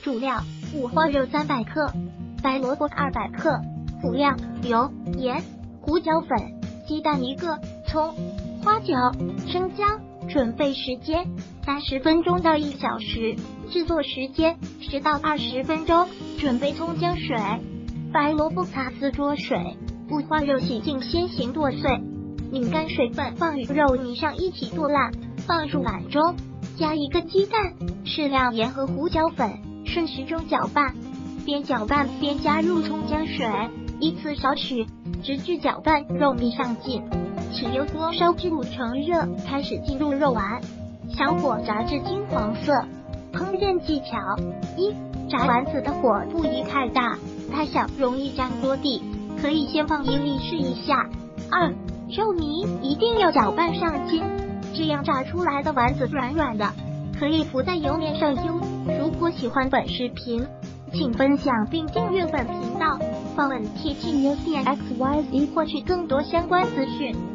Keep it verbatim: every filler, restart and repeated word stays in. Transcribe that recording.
主料：五花肉三百克，白萝卜二百克。辅料：油、盐、胡椒粉、鸡蛋一个，葱、花椒、生姜。准备时间：三十分钟到一小时。制作时间：十到二十分钟。准备葱姜水。白萝卜擦丝焯水，五花肉洗净先行剁碎，拧干水分放于肉泥上一起剁烂，放入碗中，加一个鸡蛋，适量盐和胡椒粉，顺时钟搅拌，边搅拌边加入葱姜水，依次少许，直至搅拌肉泥上劲。使油锅烧至五成热，开始进入肉丸，小火炸至金黄色。烹饪技巧：一、炸丸子的火不宜太大，太小容易粘锅底，可以先放一粒试一下。二、肉泥一定要搅拌上筋，这样炸出来的丸子软软的，可以浮在油面上悠。如果喜欢本视频，请分享并订阅本频道，访问 T T News 点 X Y Z 获取更多相关资讯。